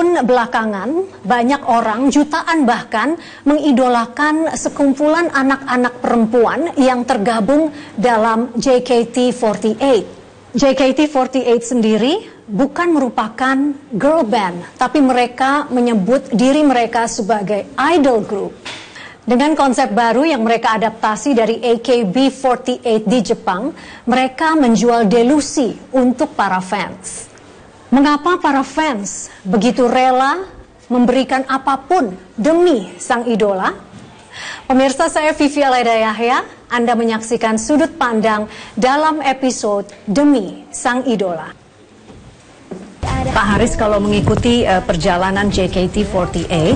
Setahun belakangan, banyak orang, jutaan bahkan, mengidolakan sekumpulan anak-anak perempuan yang tergabung dalam JKT48. JKT48 sendiri bukan merupakan girl band, tapi mereka menyebut diri mereka sebagai idol group. Dengan konsep baru yang mereka adaptasi dari AKB48 di Jepang, mereka menjual delusi untuk para fans. Mengapa para fans begitu rela memberikan apapun demi sang idola? Pemirsa, saya Vivi Alaida Yahya, Anda menyaksikan sudut pandang dalam episode Demi Sang Idola. Pak Haris, kalau mengikuti perjalanan JKT48,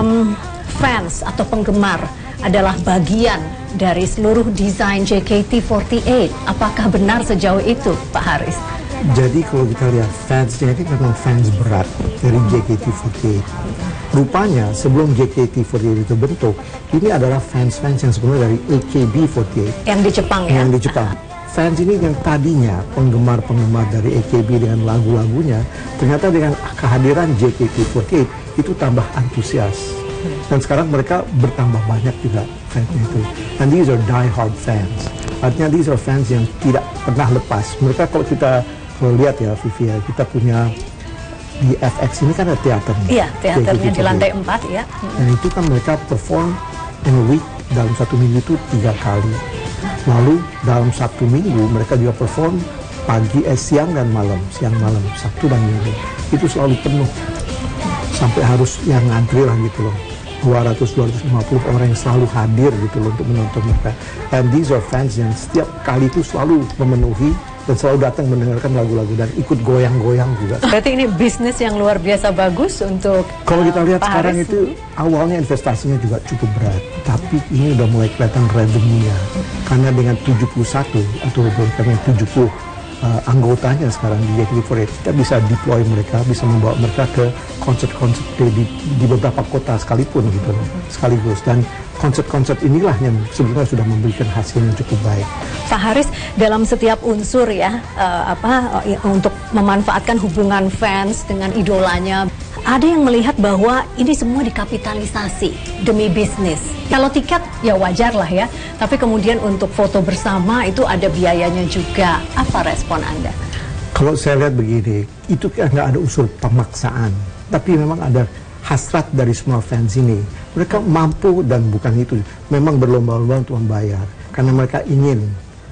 fans atau penggemar adalah bagian dari seluruh desain JKT48. Apakah benar sejauh itu, Pak Haris? Jadi kalau kita lihat fansnya ini memang fans berat dari JKT48. Rupanya sebelum JKT48 itu bentuk, ini adalah fans-fans yang sebenarnya dari AKB48. Yang di Jepang ya? Yang di Jepang. Fans ini yang tadinya penggemar-penggemar dari AKB dengan lagu-lagunya, ternyata dengan kehadiran JKT48 itu tambah antusias. Dan sekarang mereka bertambah banyak juga fansnya itu. And these are die-hard fans. Artinya these are fans yang tidak pernah lepas. Mereka kalau kita lihat ya, Vivi, ya, kita punya di FX ini kan ada teaternya. Iya, teaternya di lantai 4 ya. Dan itu kan mereka perform in a week, dalam satu minggu itu 3 kali. Lalu dalam satu minggu mereka juga perform siang dan malam, Sabtu dan Minggu. Itu selalu penuh. Sampai harus yang ngantri lah gitu loh. 200-250 orang yang selalu hadir gitu loh untuk menonton mereka. And these are fans yang setiap kali itu selalu memenuhi dan selalu datang mendengarkan lagu-lagu dan ikut goyang-goyang juga. Berarti ini bisnis yang luar biasa bagus untuk kalau kita lihat Pak sekarang Haris. itu awalnya investasinya juga cukup berat, tapi ini udah mulai kelihatan revenue-nya. Karena dengan 71 atau dengan 70 anggotanya sekarang di JKT48, kita bisa deploy mereka, bisa membawa mereka ke konsert-konsert di beberapa kota sekalipun gitu loh, sekaligus. Dan konsert-konsert inilah yang sebetulnya sudah memberikan hasil yang cukup baik. Pak Haris, dalam setiap unsur ya, untuk memanfaatkan hubungan fans dengan idolanya, ada yang melihat bahwa ini semua dikapitalisasi demi bisnis. Kalau tiket ya wajar lah ya, tapi kemudian untuk foto bersama itu ada biayanya juga. Apa respon Anda? Kalau saya lihat begini, itu nggak ada unsur pemaksaan, tapi memang ada hasrat dari semua fans ini. Mereka mampu dan bukan itu, memang berlomba-lomba untuk membayar karena mereka ingin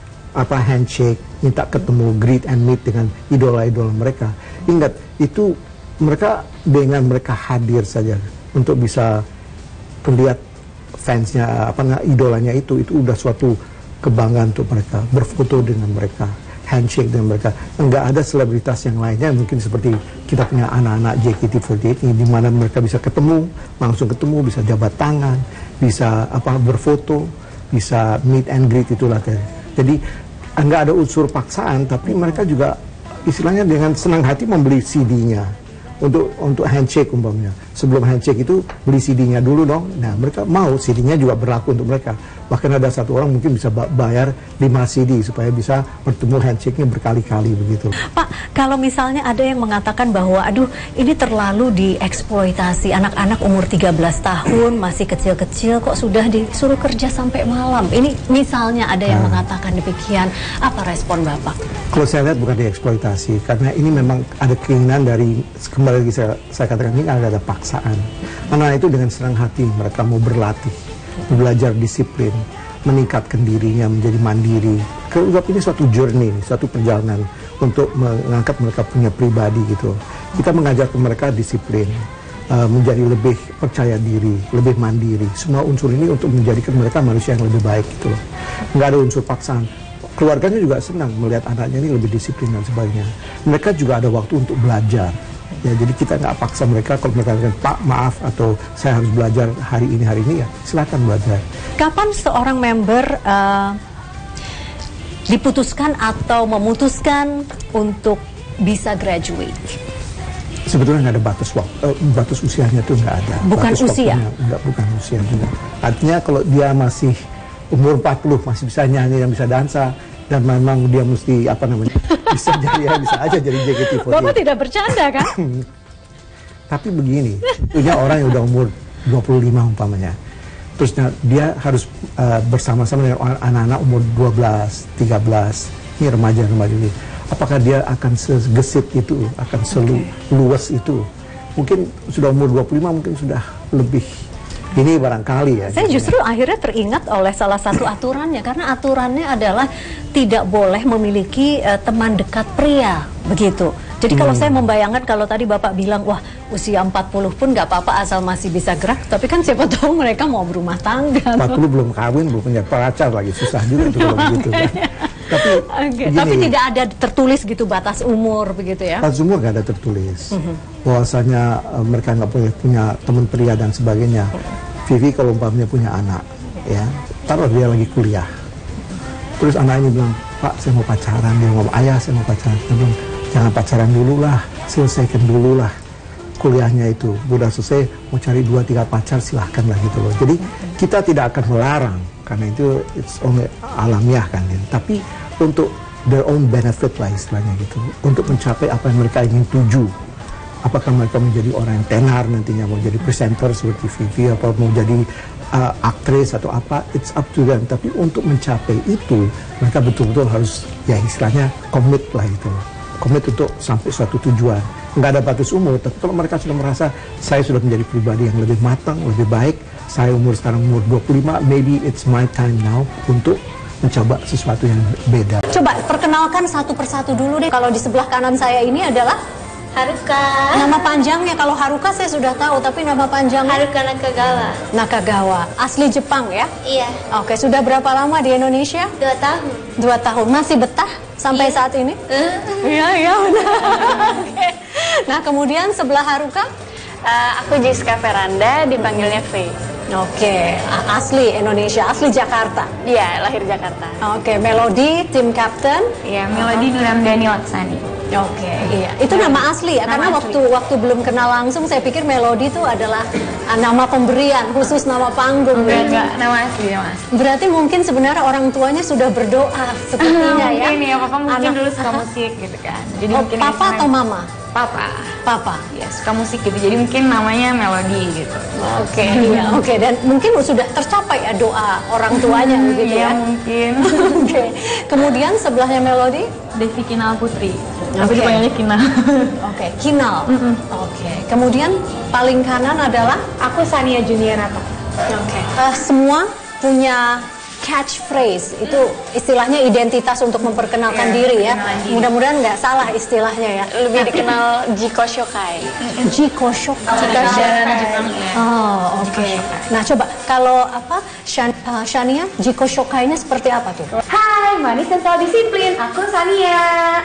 handshake, minta ketemu, greet and meet dengan idola-idola mereka. Ingat, itu mereka dengan mereka hadir saja untuk bisa melihat fansnya, idolanya itu udah suatu kebanggaan untuk mereka. Berfoto dengan mereka, handshake dengan mereka. Enggak ada selebritas yang lainnya mungkin seperti kita punya anak-anak JKT48 ini, di mana mereka bisa ketemu, langsung ketemu, bisa jabat tangan, bisa berfoto, bisa meet and greet, itulah. Jadi enggak ada unsur paksaan, tapi mereka juga istilahnya dengan senang hati membeli CD-nya. Untuk handshake umpamanya. Sebelum handshake itu beli CD-nya dulu dong. Nah, mereka mau CD-nya juga berlaku untuk mereka. Bahkan ada satu orang mungkin bisa bayar 5 CD supaya bisa bertemu handshake-nya berkali-kali begitu. Pak, kalau misalnya ada yang mengatakan bahwa aduh ini terlalu dieksploitasi, anak-anak umur 13 tahun masih kecil-kecil kok sudah disuruh kerja sampai malam. Ini misalnya ada yang mengatakan demikian, apa respon Bapak? Kalau saya lihat bukan dieksploitasi, karena ini memang ada keinginan dari, kembali lagi saya katakan, ini ada paksaan. Karena itu dengan senang hati mereka mau berlatih, belajar disiplin, meningkatkan dirinya menjadi mandiri. Kalau ini suatu journey, suatu perjalanan untuk mengangkat mereka punya pribadi gitu. Kita mengajarkan mereka disiplin, menjadi lebih percaya diri, lebih mandiri. Semua unsur ini untuk menjadikan mereka manusia yang lebih baik gitu loh. Nggak ada unsur paksaan. Keluarganya juga senang melihat anaknya ini lebih disiplin dan sebagainya. Mereka juga ada waktu untuk belajar. Ya, jadi kita nggak paksa mereka. Kalau mereka bilang, Pak maaf, atau saya harus belajar hari ini ya silakan belajar. Kapan seorang member diputuskan atau memutuskan untuk bisa graduate? Sebetulnya nggak ada batas usianya tuh nggak ada. Bukan batas usia? Bukan usia juga. Artinya kalau dia masih umur 40 masih bisa nyanyi dan bisa dansa, dan memang dia mesti bisa jadi bisa aja jadi JKT48. Bapak tidak bercanda kan? Tapi begini, punya orang yang udah umur 25 umpamanya. Terus dia harus bersama-sama dengan anak-anak umur 12, 13, ini remaja-remaja ini. Apakah dia akan segesit itu, akan seluas itu? Mungkin sudah umur 25, mungkin sudah lebih. Ini barangkali ya. Saya justru akhirnya teringat oleh salah satu aturannya, karena aturannya adalah tidak boleh memiliki teman dekat pria, begitu. Jadi kalau saya membayangkan, kalau tadi Bapak bilang, wah usia 40 pun nggak apa-apa asal masih bisa gerak, tapi kan siapa tahu mereka mau berumah tangga. 40 belum kawin, belum punya pacar lagi, susah juga itu kalau begitu kan. Tapi tidak ada tertulis gitu batas umur begitu ya? Batas umur nggak ada tertulis. Bahwasanya mereka nggak punya teman pria dan sebagainya. Vivi kalau umpamanya punya anak, ya, taruh dia lagi kuliah. Terus anak ini bilang, Pak saya mau pacaran, dia ngomong, ayah saya mau pacaran. Dia bilang, jangan pacaran dulu lah, selesaikan dulu lah kuliahnya itu. Udah selesai, mau cari 2-3 pacar silahkan lah gitu loh. Jadi kita tidak akan melarang, karena itu it's only alamiah kan ya. Tapi untuk their own benefit lah istilahnya gitu. Untuk mencapai apa yang mereka ingin tuju. Apakah mereka menjadi orang yang tenar nantinya, mau jadi presenter seperti Vivi, apa mau jadi aktris atau apa, it's up to them. Tapi untuk mencapai itu, mereka betul-betul harus, ya istilahnya, komit lah itu. Komit untuk sampai suatu tujuan. Nggak ada batas umur, tapi kalau mereka sudah merasa, saya sudah menjadi pribadi yang lebih matang, lebih baik, saya sekarang umur 25, maybe it's my time now untuk mencoba sesuatu yang beda. Coba perkenalkan satu persatu dulu deh. Kalau di sebelah kanan saya ini adalah Haruka. nama panjangnya. Kalau Haruka saya sudah tahu, tapi nama panjangnya Haruka Nakagawa. Nakagawa. Asli Jepang ya? Iya. Oke, sudah berapa lama di Indonesia? 2 tahun. 2 tahun. Masih betah sampai saat ini? Iya, iya benar. Oke. Nah, kemudian sebelah Haruka? Aku Jiska Veranda, dipanggilnya V. Oke, asli Indonesia, asli Jakarta. Iya, lahir Jakarta. Oke, Melody, tim captain. Iya, Melody Nuramdani Laksani. Oke, iya. Itu nama asli ya, karena waktu belum kenal langsung saya pikir Melody itu adalah nama pemberian, khusus nama panggung. Enggak, nama asli, nama asli. Berarti mungkin sebenarnya orang tuanya sudah berdoa sepertinya ya. Mungkin ya, papa mungkin dulu suka musik gitu kan. Jadi mungkin papa atau mama? Papa. Papa. Ya, suka musik gitu. Jadi mungkin namanya Melody gitu. Oke, iya, oke. Dan mungkin sudah tercapai ya doa orang tuanya begitu Iya, ya. mungkin. Oke. Kemudian sebelahnya Melody? Devi Kinal Putri. Oke. Aku dipanggilnya Kinal. Oke, Kinal. Oke. Kemudian paling kanan adalah Aku Sania Juniorata. oke. Semua punya catchphrase, itu istilahnya identitas untuk memperkenalkan diri ya. Mudah-mudahan nggak salah istilahnya ya. Lebih dikenal Jiko Shokai. Jiko Shokai. Jepang ya. Oh, oke. Nah, coba kalau apa Shania, Jiko Shokai-nya seperti apa tuh? Hai, manis dan selalu disiplin. Aku Sania.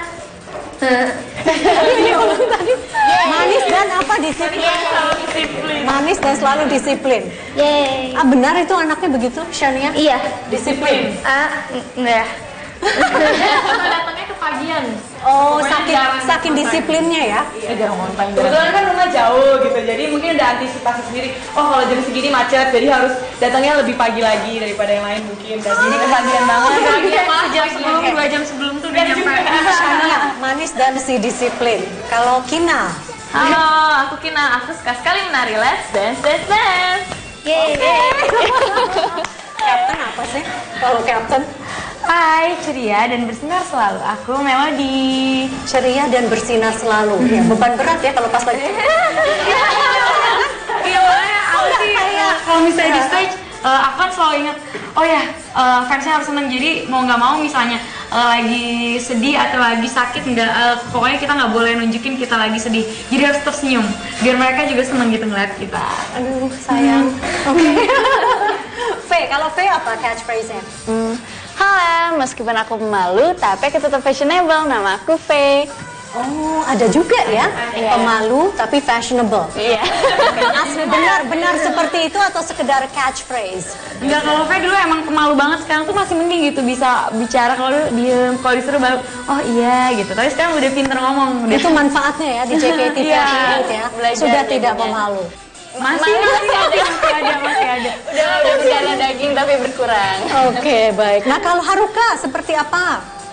Ini orang tadi manis dan apa disiplin? Manis dan selalu disiplin. Yeay. Benar itu anaknya begitu, Shania? Iya. Disiplin. Enggak. Datangnya ke pagian. Oh, saking disiplinnya ya? Kebetulan kan rumah jauh gitu, jadi mungkin udah antisipasi sendiri. Oh kalau jam segini macet, jadi harus datangnya lebih pagi lagi daripada yang lain mungkin. Dan jadi kebagian banget. Malah jam sebelum, 2 jam sebelum tuh udah nyampe. Shania, manis dan si disiplin. Kalau Kina? Halo, aku Kina. Aku suka sekali menari. Let's dance, dance, dance. Yeay. Captain apa sih? Kalau Captain? Hai, ceria dan bersinar selalu. Aku Melody. Ceria dan bersinar selalu. Ya, beban berat ya kalau pas lagi. Iya, aku sih kalau misalnya di stage, aku kan selalu ingat, oh ya, fansnya harus seneng. Jadi mau nggak mau misalnya lagi sedih atau lagi sakit, pokoknya kita nggak boleh nunjukin kita lagi sedih. Jadi harus tersenyum, biar mereka juga seneng gitu ngeliat kita. Aduh, sayang. Oke. V, kalau V apa catchphrase-nya? Halo, meskipun aku pemalu, tapi aku tetap fashionable. Nama aku V. Oh, ada juga ya? Iya. Pemalu tapi fashionable. Iya. Asli benar seperti itu atau sekedar catchphrase? Enggak, kalau V dulu emang pemalu banget. Sekarang tuh masih mending gitu, bisa bicara. Kalau dulu diem, kalau disuruh baru oh iya gitu. Tapi sekarang udah pinter ngomong. Itu manfaatnya ya di JKT48 ya. Belajar Sudah deh, tidak punya. pemalu. Masih ada. Udah berdarah daging tapi berkurang. Oke, baik. Nah, kalau Haruka seperti apa?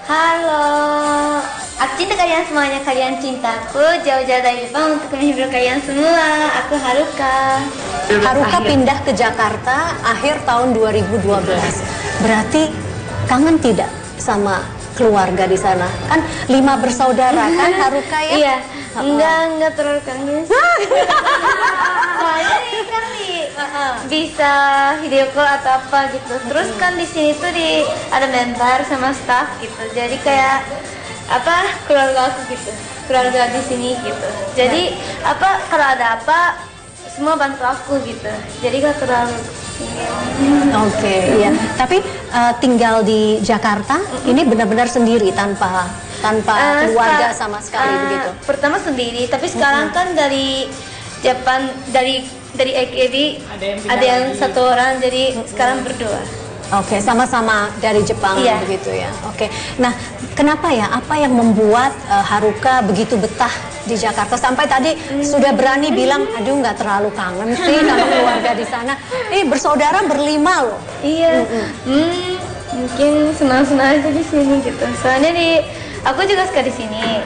Halo, aku cinta kalian semuanya, kalian cintaku jauh-jauh dari Jepang untuk menghibur kalian semua. Aku Haruka. Haruka pindah ke Jakarta akhir tahun 2012. Berarti kangen tidak sama keluarga di sana? Kan 5 bersaudara kan Haruka ya? Iya, enggak terlalu kangen. Soalnya nih kan bisa video call atau apa gitu. Terus kan di sini tuh ada mentor sama staff gitu. Jadi kayak keluarga aku gitu, keluarga di sini gitu. Jadi kalau ada apa semua bantu aku gitu. Jadi gak terlalu. Oke, iya. Tapi tinggal di Jakarta ini benar-benar sendiri tanpa keluarga sama sekali begitu. Pertama sendiri, tapi sekarang kan dari Jepang dari AKB ada yang satu orang, jadi sekarang berdua. Oke, sama-sama dari Jepang begitu ya. Oke. Nah, kenapa ya? Apa yang membuat Haruka begitu betah di Jakarta sampai tadi sudah berani bilang, aduh nggak terlalu kangen sih sama keluarga di sana. Bersaudara berlima loh. Iya. Mungkin senang-senang aja di sini gitu. Soalnya aku juga suka di sini.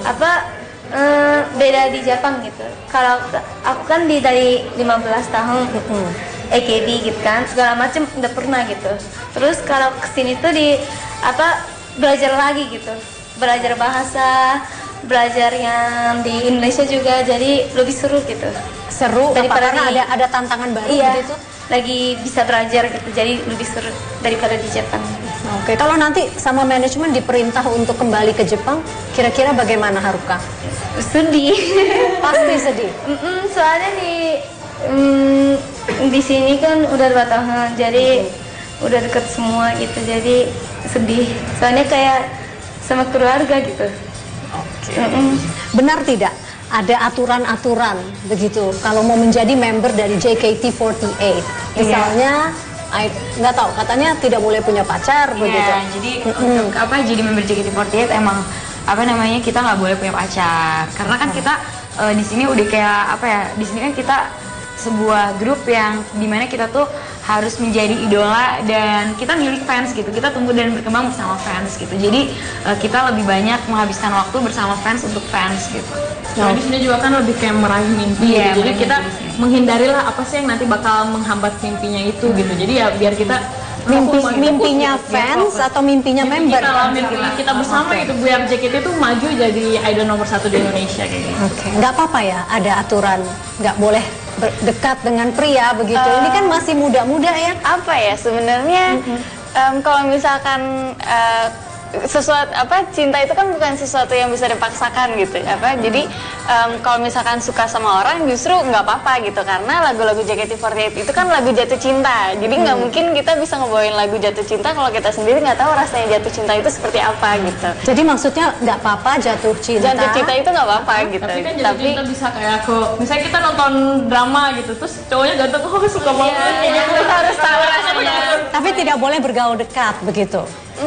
Beda di Jepang gitu. Kalau aku kan dari 15 tahun AKB gitu kan, segala macam udah pernah gitu. Terus kalau kesini tuh belajar lagi gitu, belajar bahasa, belajar yang di Indonesia juga, jadi lebih seru gitu. Seru daripada karena ada tantangan baru gitu. Lagi bisa belajar gitu, jadi lebih seru daripada di Jepang. Oke, kalau nanti sama manajemen diperintah untuk kembali ke Jepang, kira-kira bagaimana Haruka? Sedih. Pasti sedih. Soalnya di sini kan udah 2 tahun, jadi udah deket semua gitu, jadi sedih. Soalnya kayak sama keluarga gitu. Oke. Benar tidak? Ada aturan-aturan begitu kalau mau menjadi member dari JKT48. Misalnya, nggak tahu, katanya tidak boleh punya pacar begitu. Jadi untuk jadi member JKT48 emang kita nggak boleh punya pacar. Karena kan kita di sini udah kayak di sini kan kita sebuah grup yang dimana kita tuh harus menjadi idola dan kita milik fans gitu. Kita tumbuh dan berkembang bersama fans gitu. Jadi kita lebih banyak menghabiskan waktu bersama fans untuk fans gitu. Nah, di sini juga kan lebih kayak meraih mimpi. Gitu. Jadi kita menghindarilah apa sih yang nanti bakal menghambat mimpinya itu gitu. Jadi ya biar kita mimpinya fans atau mimpinya member? Kita bersama gitu, biar JKT itu maju jadi idol nomor 1 di Indonesia kayak gitu. Oke, nggak apa-apa ya, ada aturan nggak boleh dekat dengan pria begitu. Ini kan masih muda-muda ya. Apa ya sebenarnya kalau misalkan sesuatu cinta itu kan bukan sesuatu yang bisa dipaksakan gitu jadi kalau misalkan suka sama orang justru nggak apa-apa gitu, karena lagu-lagu JKT48 itu kan lagu jatuh cinta, jadi nggak mungkin kita bisa ngebawain lagu jatuh cinta kalau kita sendiri nggak tahu rasanya jatuh cinta itu seperti apa gitu. Jadi maksudnya nggak apa-apa jatuh cinta itu nggak apa-apa gitu, tapi kan jatuh cinta bisa kayak misalnya kita nonton drama gitu terus cowoknya ganteng, suka banget kita harus tahu rasanya, tapi tidak boleh bergaul dekat begitu.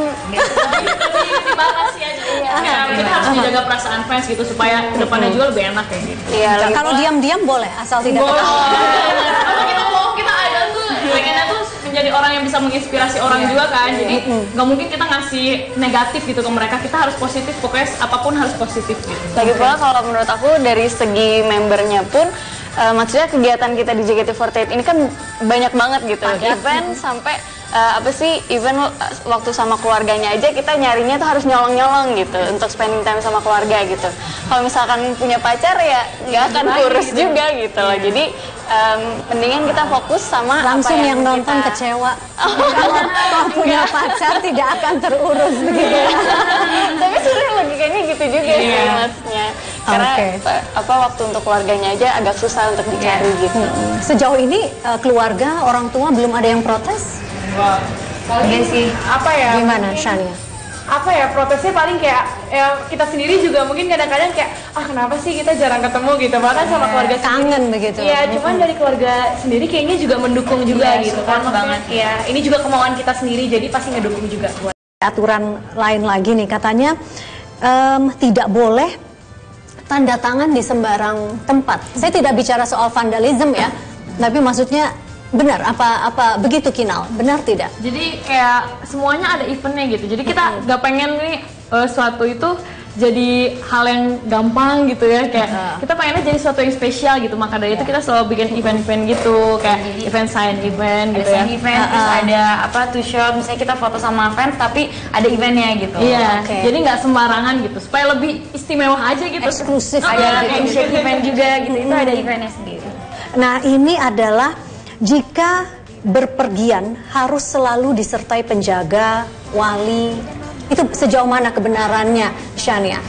Dibatasi aja. Kita harus menjaga perasaan fans gitu supaya kedepannya juga lebih enak kayak gitu. Kalau diam-diam boleh asal tidak ketahuan. Kalau kita mau kita idol tuh pengennya tuh menjadi orang yang bisa menginspirasi orang juga kan. Jadi nggak mungkin kita ngasih negatif gitu ke mereka. Kita harus positif, pokoknya apapun harus positif gitu. Lagi pula kalau menurut aku dari segi membernya pun maksudnya kegiatan kita di JKT48 ini kan banyak banget gitu. Event sampai event waktu sama keluarganya aja kita nyarinya tuh harus nyolong-nyolong gitu untuk spending time sama keluarga gitu. Kalau misalkan punya pacar ya nggak akan kurus juga gitu loh. Jadi mendingan kita fokus sama langsung apa yang nonton kecewa. Kalau punya pacar tidak akan terurus begitu. Tapi sebenarnya logikanya gitu juga sih maksudnya. Karena waktu untuk keluarganya aja agak susah untuk dicari gitu. Sejauh ini keluarga, orang tua belum ada yang protes? Paling sih Gimana Shania? Protesnya paling kayak kita sendiri juga mungkin kadang-kadang kayak kenapa sih kita jarang ketemu gitu, bahkan sama keluarga kangen begitu. Iya, cuman dari keluarga sendiri kayaknya juga mendukung juga gitu kan banget. Iya, ini juga kemauan kita sendiri, jadi pasti ngedukung juga buat. Aturan lain lagi nih katanya tidak boleh tanda tangan di sembarang tempat. Saya tidak bicara soal vandalisme ya, tapi maksudnya Benar, apa begitu Kinal? Benar tidak? Jadi kayak semuanya ada eventnya gitu. Jadi kita nggak pengen nih suatu itu jadi hal yang gampang gitu ya, kayak kita pengennya jadi sesuatu yang spesial gitu. Maka dari itu kita selalu bikin event-event gitu, kayak event sign event gitu ya. Event terus ada apa to shop, misalnya kita foto sama fans tapi ada eventnya gitu. Iya, jadi nggak sembarangan gitu, supaya lebih istimewa aja gitu. Eksklusif Ada ya, gitu. shake event juga gitu, itu ada eventnya sendiri. Nah, ini adalah jika berpergian harus selalu disertai penjaga, wali. Itu sejauh mana kebenarannya, Shania?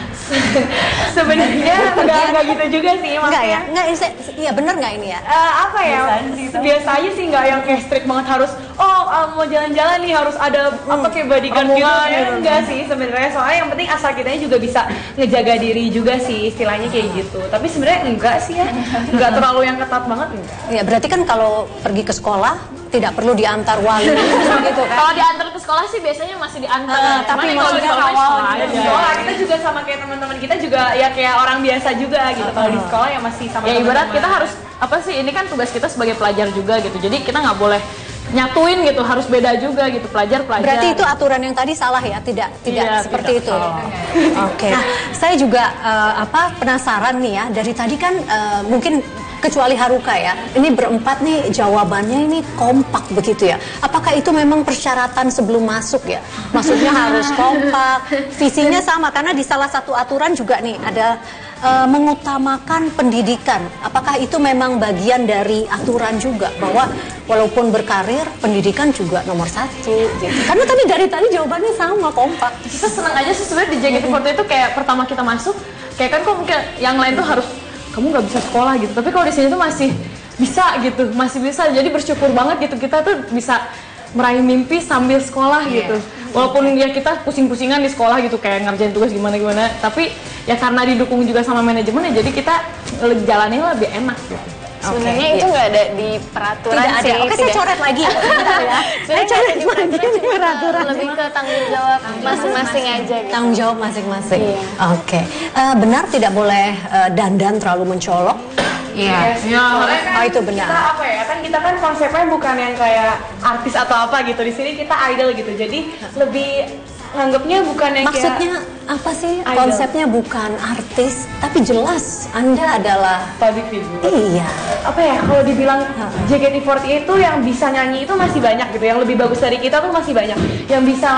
Sebenarnya nggak gitu juga sih, Enggak ya? maksudnya. Enggak, iya benar nggak ini ya? Apa ya? Biasa aja sih, nggak yang kayak strict banget harus mau jalan-jalan nih harus ada apa kayak bodyguard gitu. Enggak sih sebenarnya, soalnya yang penting asal kitanya juga bisa ngejaga diri juga sih, istilahnya kayak gitu. Tapi sebenarnya enggak sih ya, nggak terlalu yang ketat banget enggak. Ya, berarti kan kalau pergi ke sekolah tidak perlu diantar wali gitu kan? Kalau diantar ke sekolah sih biasanya masih diantar. Tapi Cuman kalau di maksudnya sekolah awal aja. Sekolah kita juga sama kayak teman-teman kita juga ya kayak orang biasa juga gitu. Kalau di sekolah ya masih sama. Ya ibarat kita harus apa sih, ini kan tugas kita sebagai pelajar juga gitu. Jadi kita nggak boleh nyatuin gitu, harus beda juga gitu, pelajar. Berarti itu aturan yang tadi salah ya, tidak Iya, seperti tidak itu. salah. Oke. Nah, saya juga penasaran nih ya, dari tadi kan mungkin kecuali Haruka ya, ini berempat nih jawabannya ini kompak begitu ya. Apakah itu memang persyaratan sebelum masuk ya? Maksudnya harus kompak, visinya sama, karena di salah satu aturan juga nih ada mengutamakan pendidikan. Apakah itu memang bagian dari aturan juga bahwa walaupun berkarir pendidikan juga nomor satu gitu. Karena dari tadi jawabannya sama, kompak. Kita senang aja sih sebenarnya di JKT48 itu kayak pertama kita masuk, kayak kan kok mungkin yang lain tuh harus kamu nggak bisa sekolah gitu. Tapi kalau di sini tuh masih bisa gitu, masih bisa. Jadi bersyukur banget gitu, kita tuh bisa meraih mimpi sambil sekolah gitu. Walaupun ya kita pusing-pusingan di sekolah gitu, kayak ngerjain tugas gimana-gimana, tapi ya karena didukung juga sama manajemen ya jadi kita jalannya lebih enak gitu. Sebenarnya itu nggak ada di peraturan Tidak ada. sih. Oke, saya coret lagi ya. Saya coret lagi di peraturan. Lebih ke tanggung jawab masing-masing aja gitu. Tanggung jawab masing-masing. Oke. Benar tidak boleh dandan terlalu mencolok. Iya. Oh, itu benar. Kita apa ya, kan kita konsepnya bukan yang kayak artis atau apa gitu. Di sini kita idol gitu. Jadi lebih nganggapnya bukan yang Maksudnya apa sih? Idol. Konsepnya bukan artis, tapi jelas Anda adalah public figure. iya. Apa ya, kalau dibilang JKT48 itu yang bisa nyanyi itu masih banyak gitu, yang lebih bagus dari kita tuh masih banyak, yang bisa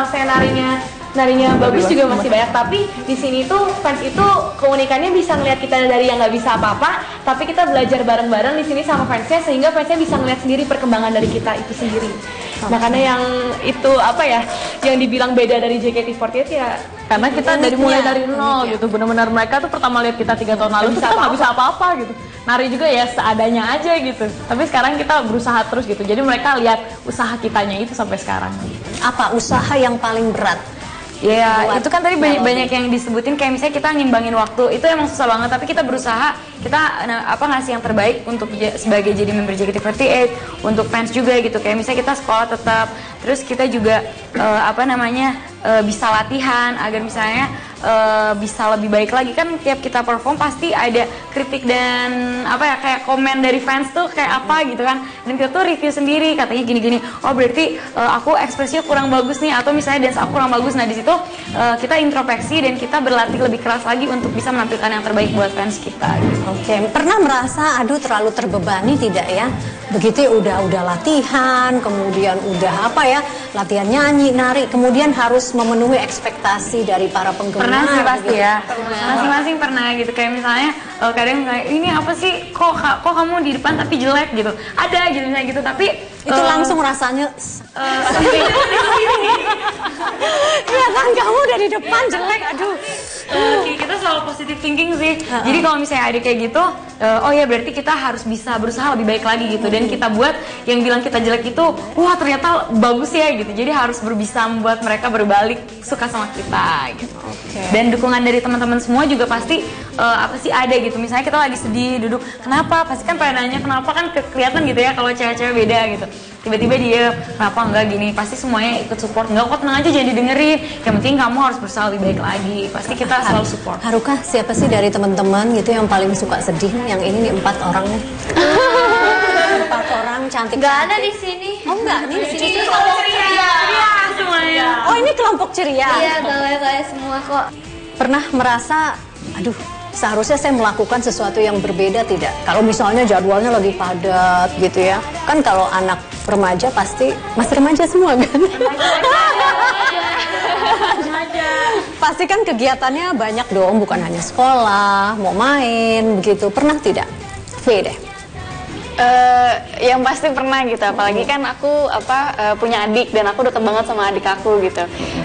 narinya bagus juga masih banyak. Tapi di sini tuh fans itu keunikannya bisa ngelihat kita dari yang nggak bisa apa-apa, tapi kita belajar bareng-bareng di sini sama fansnya, sehingga fansnya bisa ngelihat sendiri perkembangan dari kita itu sendiri. Makanya yang itu apa ya, yang dibilang beda dari JKT48 ya karena kita mulai dari nol gitu. Benar-benar mereka tuh pertama lihat kita 3 tahun lalu tuh kita nggak bisa apa-apa gitu, nari juga ya seadanya aja gitu. Tapi sekarang kita berusaha terus gitu, jadi mereka lihat usaha kitanya itu sampai sekarang. Apa usaha yang paling berat? Ya, itu kan tadi banyak yang disebutin, kayak misalnya kita ngimbangin waktu, itu emang susah banget, tapi kita berusaha, kita ngasih yang terbaik untuk sebagai jadi member JKT48, untuk fans juga gitu. Kayak misalnya kita sekolah tetap, terus kita juga bisa latihan agar misalnya bisa lebih baik lagi. Kan tiap kita perform pasti ada kritik dan kayak komen dari fans tuh kayak apa gitu kan, dan kita tuh review sendiri, katanya gini-gini, oh berarti aku ekspresinya kurang bagus nih, atau misalnya dance aku kurang bagus. Nah di situ kita introspeksi dan kita berlatih lebih keras lagi untuk bisa menampilkan yang terbaik buat fans kita gitu. Oke, pernah merasa aduh terlalu terbebani tidak ya? Begitu ya, udah latihan, kemudian udah latihan nyanyi, nari, kemudian harus memenuhi ekspektasi dari para penggemar. Pernah sih pasti gitu. ya, masing-masing pernah gitu. Kayak misalnya kadang kayak ini apa sih, kok kamu di depan tapi jelek gitu, ada gitu misalnya gitu. Tapi itu langsung rasanya ya kan, kamu udah di depan jelek, aduh. Kita selalu positive thinking sih. Jadi kalau misalnya ada kayak gitu, oh ya berarti kita harus bisa berusaha lebih baik lagi gitu. Dan kita buat yang bilang kita jelek itu, wah ternyata bagus ya gitu. Jadi harus bisa membuat mereka berbalik suka sama kita gitu. Dan dukungan dari teman-teman semua juga pasti ada gitu. Misalnya kita lagi sedih, duduk, kenapa? Pasti kan pada nanya kenapa, kan kelihatan gitu ya kalau cewek-cewek beda gitu. Tiba-tiba dia, kenapa enggak gini, pasti semuanya ikut support. Enggak kok, tenang aja, jangan didengerin, yang penting kamu harus berusaha lebih baik lagi. Pasti kita selalu support. Haruka, siapa sih dari teman-teman gitu yang paling suka sedih nih? Yang ini nih 4 orang nih. 4 orang yang cantik. Nggak ada di sini. Oh enggak, ini di sini. Ceria semuanya. Oh ini kelompok ceria. Iya, gawe-gawe semua kok. Pernah merasa, aduh seharusnya saya melakukan sesuatu yang berbeda tidak? Kalau misalnya jadwalnya lagi padat gitu ya. Kan kalau anak remaja pasti, masih remaja semua kan? Pasti kan kegiatannya banyak dong, bukan hanya sekolah, mau main begitu. Pernah tidak? V deh. Yang pasti pernah gitu, apalagi kan aku punya adik dan aku deket banget sama adik aku gitu.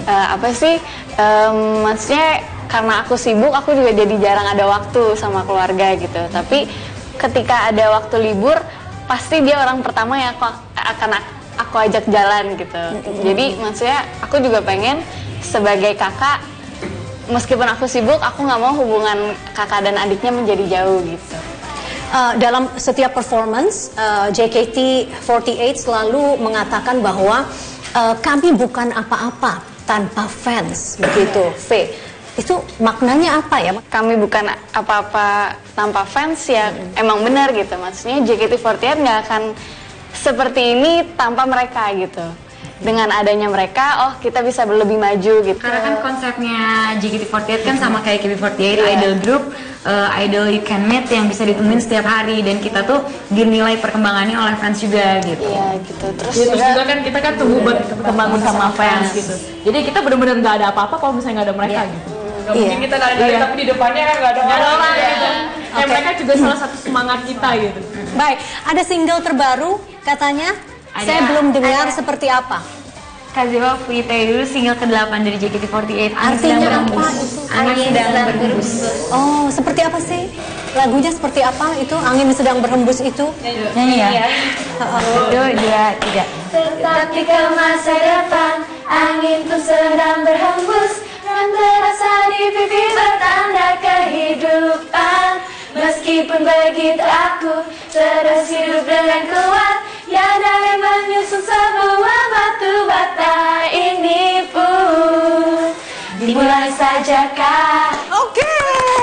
Maksudnya karena aku sibuk, aku juga jadi jarang ada waktu sama keluarga gitu. Tapi ketika ada waktu libur, pasti dia orang pertama yang aku ajak jalan gitu. Jadi maksudnya aku juga pengen sebagai kakak, meskipun aku sibuk, aku nggak mau hubungan kakak dan adiknya menjadi jauh gitu. Dalam setiap performance, JKT48 selalu mengatakan bahwa kami bukan apa-apa tanpa fans, begitu. V, itu maknanya apa ya? Kami bukan apa-apa tanpa fans ya, emang benar gitu. Maksudnya JKT48 nggak akan seperti ini tanpa mereka gitu. Dengan adanya mereka, kita bisa lebih maju gitu. Karena kan konsepnya JKT48 kan sama kayak KB48, idol group, idol you can meet yang bisa ditemuin setiap hari, dan kita tuh dinilai perkembangannya oleh fans juga gitu. Iya gitu. Terus juga kan kita kan tumbuh buat berkembang sama fans gitu. Jadi kita benar-benar nggak ada apa-apa kalau misalnya nggak ada mereka gitu. Gak mungkin kita nari-nari tapi di depannya kan nggak ada orang gitu. Mereka juga salah satu semangat kita gitu. Baik, ada single terbaru katanya. Saya belum dengar seperti apa. Kazewa Fuite dulu single ke-8 dari JKT48. Artinya apa? Angin sedang berhembus. Oh, seperti apa sih? Lagunya seperti apa itu? Angin sedang berhembus itu? Nyanyi ya? Itu dia tidak. Tetapi ke masa depan, angin pun sedang berhembus, dan terasa di pipi bertanda kehidupan. Meskipun begitu aku terus hidup dengan kuat, ya dari menyusun sebuah batu bata ini pun dimulai saja kah. Oke.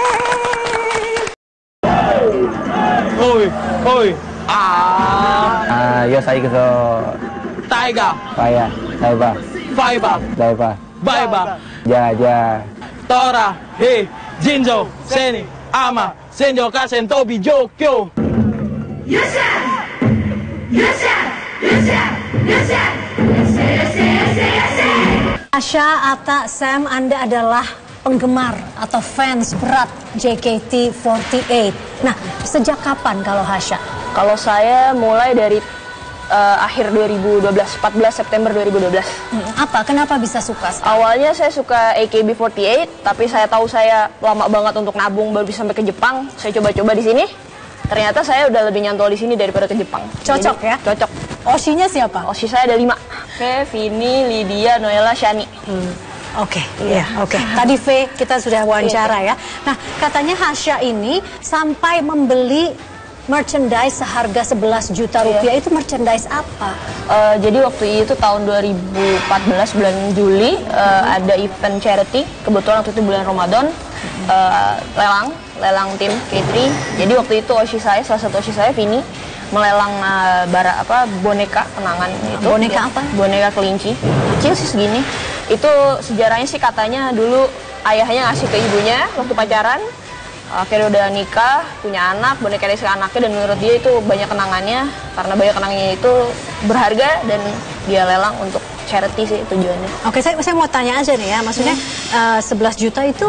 Oi, oi. Yo saya ke Taiga, Paya, Taiba, Faiba, Taiba, Baiba, Ja, Tora, He, Jinzo, Seni, Ama, Senjo, Kasen, Tobi, Jokyo. Hasya, Atta, Sam, Anda adalah penggemar atau fans berat JKT48. Nah, sejak kapan kalau Hasya? Kalau saya mulai dari akhir 2012, 14 September 2012. Apa? Kenapa bisa suka? Awalnya saya suka AKB48, tapi saya tahu saya lama banget untuk nabung baru bisa sampai ke Jepang. Saya coba-coba di sini. Ternyata saya udah lebih nyantol di sini daripada ke Jepang. Cocok. Jadi, ya? Cocok. Oshinya siapa? Oshi saya ada 5. Oke, Vini, Lydia, Noella, Shani. Oke. Tadi V kita sudah wawancara ya. Nah, katanya Hasya ini sampai membeli merchandise seharga 11 juta rupiah. Itu merchandise apa? Jadi waktu itu tahun 2014 bulan Juli ada event charity. Kebetulan waktu itu bulan Ramadan, lelang tim K3. Jadi waktu itu salah satu Oshi saya, Vini, melelang boneka kenangan itu. Boneka apa? Boneka kelinci. Kecil sih segini. Itu sejarahnya sih katanya dulu ayahnya ngasih ke ibunya waktu pacaran. Akhirnya udah nikah, punya anak, boneka dari anaknya, dan menurut dia itu banyak kenangannya. Karena banyak kenangannya itu berharga dan dia lelang untuk charity sih tujuannya. Oke, saya mau tanya aja nih ya. Maksudnya 11 juta itu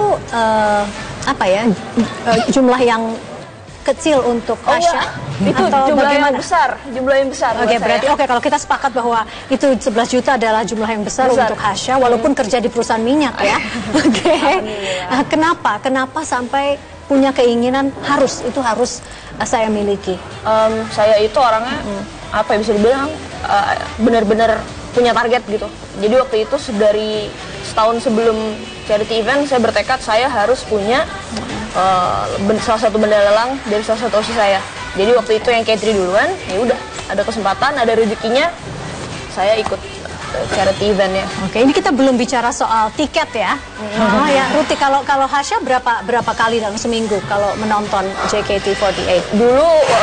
jumlah yang kecil untuk Hasya? Itu jumlah yang besar. Oke, berarti kalau kita sepakat bahwa itu 11 juta adalah jumlah yang besar. Untuk Hasya, walaupun kerja di perusahaan minyak ya. Oke. Kenapa sampai punya keinginan harus saya miliki? Saya itu orangnya bisa dibilang benar-benar punya target gitu. Jadi waktu itu dari setahun sebelum charity event saya bertekad saya harus punya salah satu benda lelang dari salah satu Oshi saya. Jadi waktu itu yang K3 duluan, ya udah ada kesempatan, ada rezekinya, saya ikut charity event ya. Oke, ini kita belum bicara soal tiket ya. Ruti, kalau Hasya berapa kali dalam seminggu kalau menonton JKT48? Dulu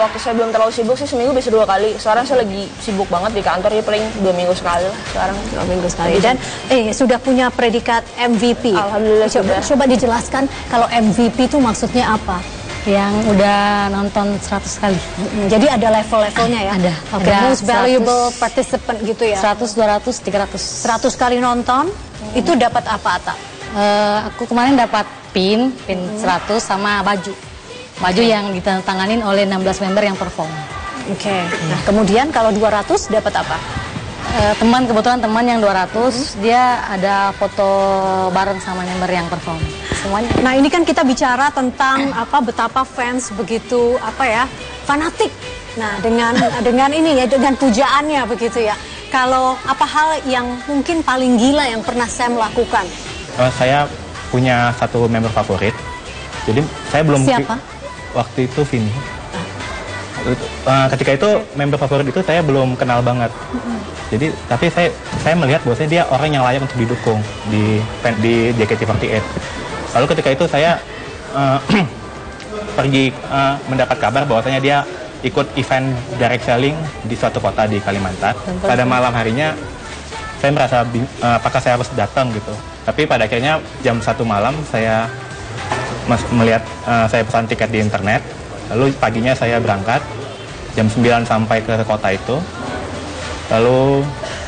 waktu saya belum terlalu sibuk sih seminggu bisa 2 kali. Sekarang saya lagi sibuk banget di kantor, ya paling 2 minggu sekali lah sekarang. 2 minggu sekali. Dan sudah punya predikat MVP. Alhamdulillah Coba dijelaskan kalau MVP itu maksudnya apa? Yang udah nonton 100 kali. Jadi ada level-levelnya ya? Ada. Oke, most valuable participant gitu ya? 100, 200, 300. 100 kali nonton, itu dapat apa, Ata? Aku kemarin dapat pin 100 sama baju. Baju yang ditandatanganin oleh 16 member yang perform. Oke. Nah, kemudian kalau 200 dapat apa? Kebetulan teman yang 200 dia ada foto bareng sama member yang perform semuanya. Nah, ini kan kita bicara tentang betapa fans begitu fanatik. Nah, dengan ini ya, dengan pujaannya begitu ya. Kalau apa hal yang mungkin paling gila yang pernah Sam lakukan? Saya punya satu member favorit. Jadi saya belum. Siapa? Waktu itu Vini. Ketika itu member favorit itu saya belum kenal banget. Jadi tapi saya melihat bahwasanya dia orang yang layak untuk didukung di JKT48. Lalu ketika itu saya pergi mendapat kabar bahwasanya dia ikut event direct selling di suatu kota di Kalimantan. Pada malam harinya saya merasa apakah saya harus datang gitu. Tapi pada akhirnya jam 1 malam saya melihat saya pesan tiket di internet. Lalu paginya saya berangkat jam 9 sampai ke kota itu. Lalu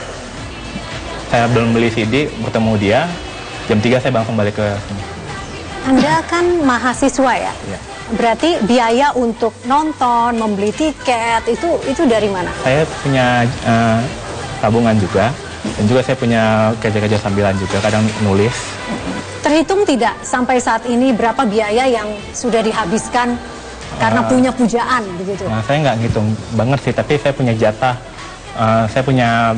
saya belum beli CD, bertemu dia. Jam 3 saya langsung balik ke sini. Anda kan mahasiswa ya? Iya. Berarti biaya untuk nonton, membeli tiket, itu dari mana? Saya punya tabungan juga. Dan juga saya punya kerja-kerja sambilan juga, kadang nulis. Terhitung tidak sampai saat ini berapa biaya yang sudah dihabiskan karena punya pujaan begitu? Saya nggak ngitung banget sih, tapi saya punya jatah. Saya punya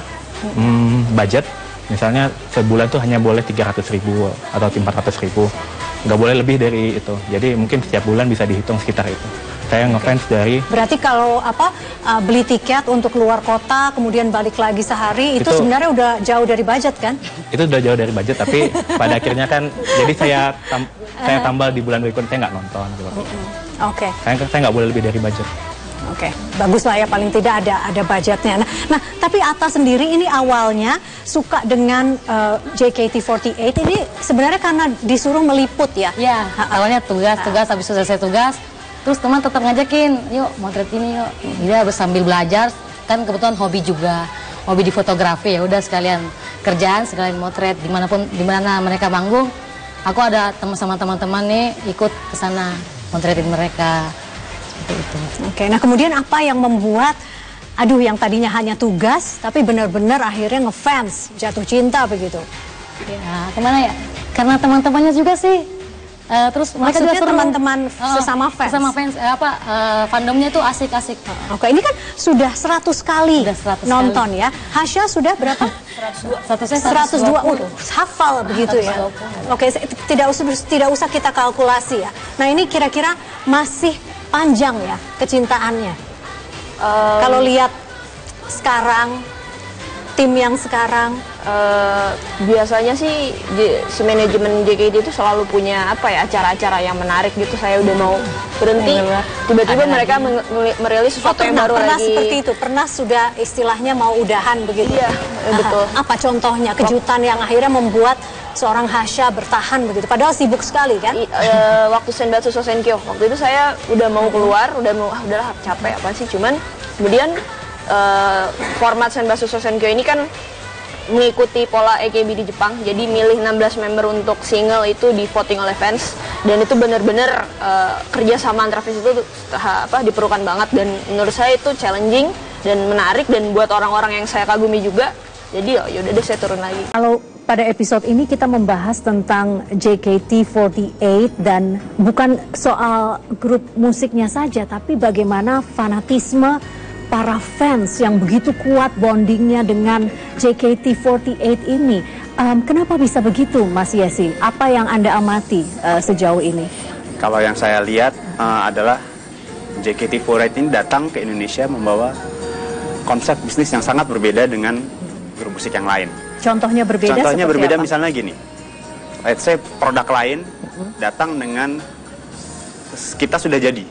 budget. Misalnya sebulan tuh hanya boleh 300.000 atau 400.000. Nggak boleh lebih dari itu. Jadi mungkin setiap bulan bisa dihitung sekitar itu. Saya ngefans dari... Berarti kalau beli tiket untuk keluar kota, kemudian balik lagi sehari, itu sebenarnya udah jauh dari budget kan? Itu udah jauh dari budget, tapi pada akhirnya kan, jadi saya tambal di bulan berikutnya, saya nggak nonton. Gitu. Oke. Saya nggak boleh lebih dari budget. Oke, bagus lah ya, paling tidak ada budgetnya. Nah, tapi Atta sendiri ini awalnya suka dengan JKT48 ini sebenarnya karena disuruh meliput ya? Ya, awalnya tugas, habis selesai tugas, terus teman tetap ngajakin, yuk motret ini yuk. Dia harus sambil belajar, kan kebetulan hobi juga, hobi di fotografi, ya udah sekalian kerjaan, sekalian motret dimanapun, dimana mereka manggung. Aku ada sama teman-teman nih ikut ke sana motretin mereka. Itu. Oke, nah kemudian apa yang membuat, yang tadinya hanya tugas, tapi benar-benar akhirnya ngefans, jatuh cinta begitu? Ya, kemana ya? Karena teman-temannya juga sih. Terus mereka juga teman-teman sesama fans? Sesama fans, fandomnya tuh asik-asik. Oke, ini kan sudah 100 kali nonton ya. Hasya sudah berapa? 102. Hafal begitu ya. Oke, tidak usah kita kalkulasi ya. Nah, ini kira-kira masih panjang ya kecintaannya. Kalau lihat sekarang, tim yang sekarang, biasanya sih si manajemen JKT itu selalu punya acara-acara yang menarik gitu. Saya udah mau berhenti, tiba-tiba mereka merilis sesuatu yang baru pernah lagi. Seperti itu, pernah sudah istilahnya mau udahan begitu. Iya, betul. Apa contohnya kejutan yang akhirnya membuat seorang Hasya bertahan begitu, padahal sibuk sekali kan? Waktu Senbatsu Sosenkyo, waktu itu saya udah mau keluar, udahlah capek apa sih, cuman kemudian format Senbatsu Sosenkyo ini kan mengikuti pola AKB di Jepang, jadi milih 16 member untuk single itu di voting oleh fans, dan itu benar-benar kerjasama antara fans itu diperlukan banget, dan menurut saya itu challenging dan menarik, dan buat orang-orang yang saya kagumi juga. Jadi yaudah deh saya turun lagi. Kalau pada episode ini kita membahas tentang JKT48 dan bukan soal grup musiknya saja, tapi bagaimana fanatisme para fans yang begitu kuat bondingnya dengan JKT48 ini. Kenapa bisa begitu, Mas Yesi? Apa yang Anda amati sejauh ini? Kalau yang saya lihat adalah JKT48 ini datang ke Indonesia membawa konsep bisnis yang sangat berbeda dengan grup musik yang lain. Contohnya berbeda? Contohnya berbeda apa? Misalnya gini, let's say produk lain datang dengan kita sudah jadi,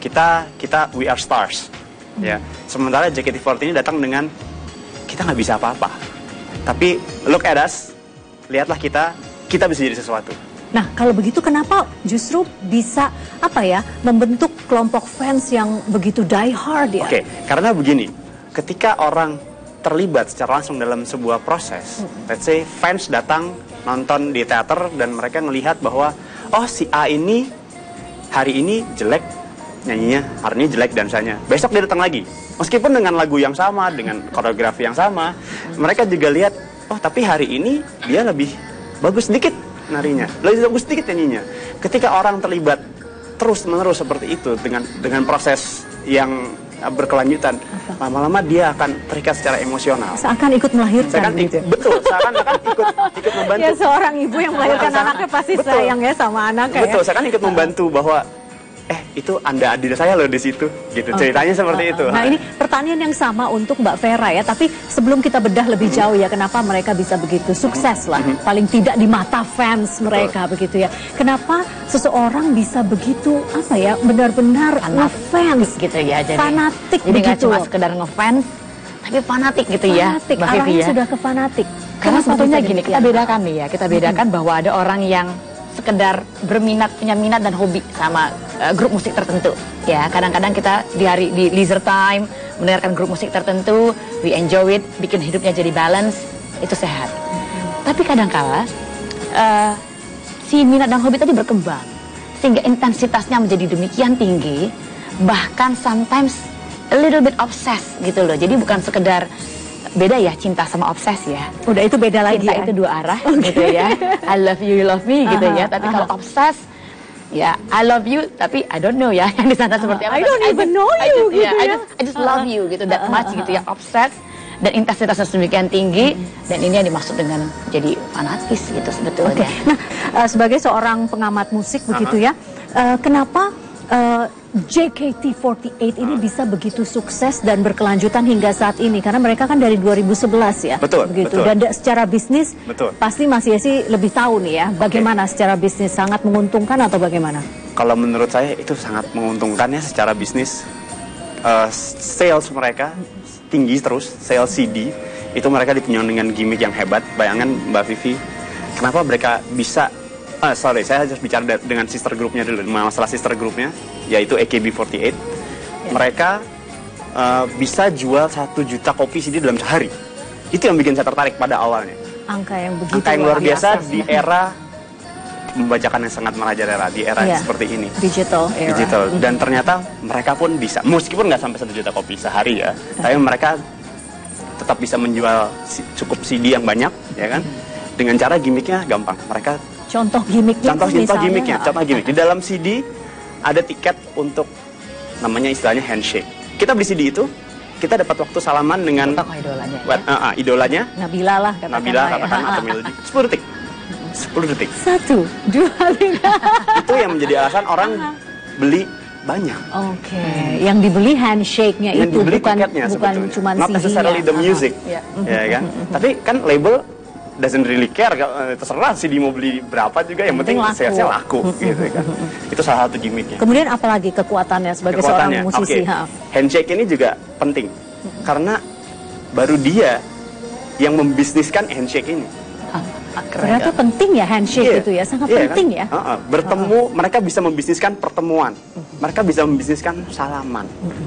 kita we are stars, ya. Sementara JKT48 ini datang dengan kita nggak bisa apa-apa, tapi look at us, lihatlah kita bisa jadi sesuatu. Nah, kalau begitu kenapa justru bisa membentuk kelompok fans yang begitu die hard ya? Oke, karena begini, ketika orang terlibat secara langsung dalam sebuah proses, let's say fans datang nonton di teater dan mereka melihat bahwa oh si A ini hari ini jelek nyanyinya, hari ini jelek dansanya, besok dia datang lagi, meskipun dengan lagu yang sama, dengan koreografi yang sama, mereka juga lihat oh tapi hari ini dia lebih bagus sedikit narinya, lebih bagus sedikit nyanyinya. Ketika orang terlibat terus-menerus seperti itu dengan proses yang berkelanjutan, lama-lama dia akan terikat secara emosional. Seakan ikut melahirkan gitu. Betul, seakan ikut membantu. Ya seorang ibu yang melahirkan anaknya pasti sayang ya sama anaknya. Betul, seakan ikut membantu bahwa itu Anda adik saya loh di situ, gitu. Ceritanya seperti itu. Nah, ini pertanyaan yang sama untuk Mbak Vera ya, tapi sebelum kita bedah lebih jauh ya, kenapa mereka bisa begitu sukses lah, paling tidak di mata fans mereka begitu ya. Kenapa seseorang bisa begitu benar-benar ngefans gitu ya, jadi fanatik jadi nggak begitu. cuma sekedar ngefans, tapi fanatik gitu ya, Fanatik, Mbak Vivi arahnya ya. sudah ke fanatik. Karena Kenapa sebetulnya bisa gini, kita demikian? bedakan nih ya, kita bedakan bahwa ada orang yang sekedar punya minat dan hobi sama grup musik tertentu. Ya, kadang-kadang kita di leisure time mendengarkan grup musik tertentu, we enjoy it, bikin hidupnya jadi balance, itu sehat. Tapi kadang-kala si minat dan hobi tadi berkembang sehingga intensitasnya menjadi demikian tinggi, bahkan sometimes a little bit obsessed gitu loh. Jadi bukan sekedar beda ya cinta sama obses ya. Udah itu beda lagi cinta ya. itu dua arah gitu ya. I love you, you love me gitu ya. Tapi kalau obses ya I love you tapi I don't know ya yang di sana seperti apa. I don't even know you gitu ya. I just love you gitu that much gitu ya. Obses dan intensitasnya sedemikian tinggi dan ini yang dimaksud dengan jadi fanatis gitu sebetulnya. Nah, sebagai seorang pengamat musik begitu ya, kenapa JKT48 ini bisa begitu sukses dan berkelanjutan hingga saat ini? Karena mereka kan dari 2011 ya. Betul, begitu. betul. Dan secara bisnis pasti Mas Yesi lebih tahu nih ya, bagaimana secara bisnis, sangat menguntungkan atau bagaimana? Kalau menurut saya itu sangat menguntungkan ya secara bisnis. Sales mereka tinggi terus, sales CD itu mereka ditunjang dengan gimmick yang hebat. Bayangkan Mbak Vivi, kenapa mereka bisa saya harus bicara dengan sister grupnya dulu, masalah sister grupnya, yaitu AKB48. Mereka bisa jual 1 juta kopi CD dalam sehari. Itu yang bikin saya tertarik pada awalnya. Angka yang begitu Angka yang luar biasa di ya. era membacakan yang sangat merajalela, di era seperti ini. Digital era. Dan ternyata mereka pun bisa, meskipun nggak sampai 1 juta kopi sehari ya, tapi mereka tetap bisa menjual cukup CD yang banyak, ya kan? Dengan cara gimmicknya gampang. Mereka Contoh gimmicknya. Contoh gimmick. Di dalam CD ada tiket untuk namanya istilahnya handshake. Kita beli CD itu, kita dapat waktu salaman dengan idolanya. Idolanya. Nabila lah katakan atau Melody. 10 detik. 10 detik. 1, 2, 3. Itu yang menjadi alasan orang beli banyak. Oke, yang dibeli handshake-nya itu bukan cuma CD. Not necessarily the music. Ya kan? Tapi kan label doesn't really care, terserah CD mau beli berapa juga, yang penting salesnya laku gitu kan. Itu salah satu gimmicknya. Kemudian apalagi kekuatannya sebagai seorang musisi? Handshake ini juga penting karena baru dia yang membisniskan handshake ini. Ternyata penting ya handshake itu ya, sangat penting kan? ya. Bertemu, mereka bisa membisniskan pertemuan, mereka bisa membisniskan salaman.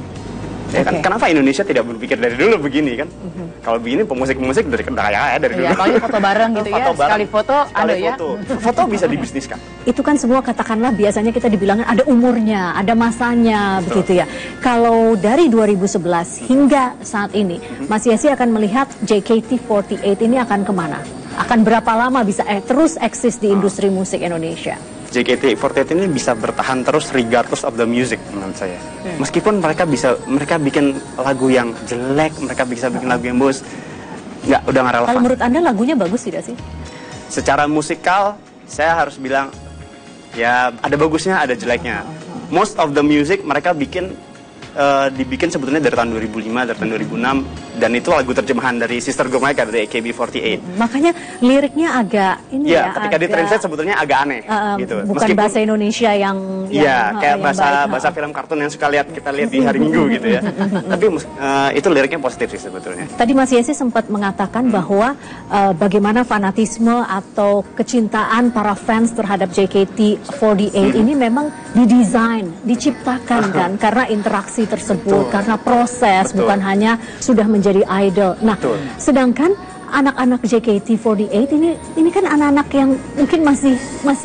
Ya kan? Kenapa Indonesia tidak berpikir dari dulu begini kan? Kalau begini pemusik-pemusik dari dulu. Iya, apalagi foto bareng gitu ya. Sekali foto, foto bisa dibisniskan. Itu kan semua katakanlah biasanya kita dibilangin ada umurnya, ada masanya begitu ya. Kalau dari 2011 hingga saat ini, Mas Yesi akan melihat JKT48 ini akan kemana? Akan berapa lama bisa terus eksis di industri musik Indonesia? JKT48 ini bisa bertahan terus regardless of the music menurut saya. Meskipun mereka bikin lagu yang jelek, mereka bisa bikin lagu yang bagus, udah nggak relevan. Kalau menurut Anda lagunya bagus tidak sih? Secara musikal, saya harus bilang ya ada bagusnya, ada jeleknya. Most of the music mereka bikin dibikin sebetulnya dari tahun 2005, dari tahun 2006, dan itu lagu terjemahan dari sister group mereka, dari AKB48. Makanya liriknya agak ini ya, ketika ditranslate sebetulnya agak aneh gitu. Bukan Meskipun, bahasa Indonesia yang kayak yang bahasa film kartun yang suka kita lihat di hari Minggu gitu ya. Tapi itu liriknya positif sih sebetulnya. Tadi Mas Yesi sempat mengatakan bahwa bagaimana fanatisme atau kecintaan para fans terhadap JKT48 ini memang didesain, diciptakan kan karena interaksi tersebut, karena proses, bukan hanya sudah menjadi idol. Nah, sedangkan anak-anak JKT48 ini kan anak-anak yang mungkin masih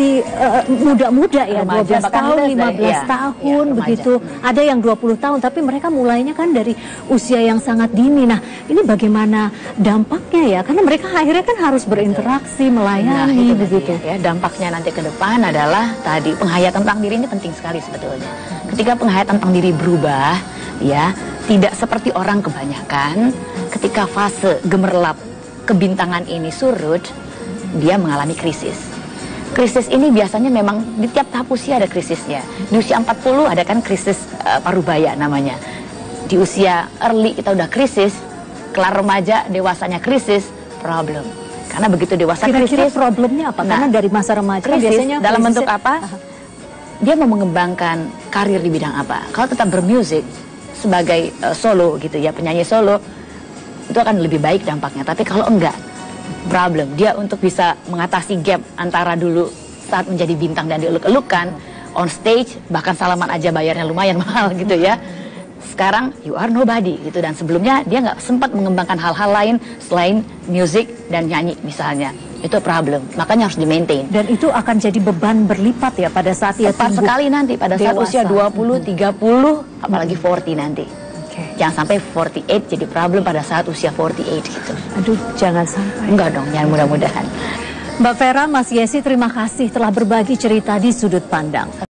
muda-muda ya, remaja, 12 tahun, 15 tahun begitu. Ada yang 20 tahun, tapi mereka mulainya kan dari usia yang sangat dini. Nah, ini bagaimana dampaknya ya? Karena mereka akhirnya kan harus berinteraksi, melayani begitu. Ya, dampaknya nanti ke depan adalah tadi penghayatan tentang diri ini penting sekali sebetulnya. Ketika penghayatan tentang diri berubah, ya, tidak seperti orang kebanyakan, ketika fase gemerlap kebintangan ini surut, dia mengalami krisis. Krisis ini biasanya memang di tiap tahap usia ada krisisnya. Di usia 40 ada kan krisis parubaya namanya. Di usia early kita udah krisis, kelar remaja, dewasanya krisis, problem. Karena begitu dewasa Kira-kira krisis. problemnya apa? Karena dari masa remaja krisis, biasanya dalam bentuk apa? Dia mau mengembangkan karir di bidang apa? Kalau tetap bermusik sebagai solo gitu ya, penyanyi solo, itu akan lebih baik dampaknya. Tapi kalau enggak, problem. Dia untuk bisa mengatasi gap antara dulu saat menjadi bintang dan dieluk-elukan, on stage, bahkan salaman aja bayarnya lumayan mahal gitu ya. Sekarang you are nobody gitu, dan sebelumnya dia nggak sempat mengembangkan hal-hal lain selain music dan nyanyi misalnya. Itu problem, makanya harus di-maintain. Dan itu akan jadi beban berlipat ya pada saat ia tepat sekali nanti, pada saat usia 20, 30, apalagi 40 nanti. Jangan sampai 48 jadi problem pada saat usia 48 gitu. Aduh, jangan sampai. Enggak dong, jangan mudah-mudahan. Mbak Vera, Mas Yesi, terima kasih telah berbagi cerita di Sudut Pandang.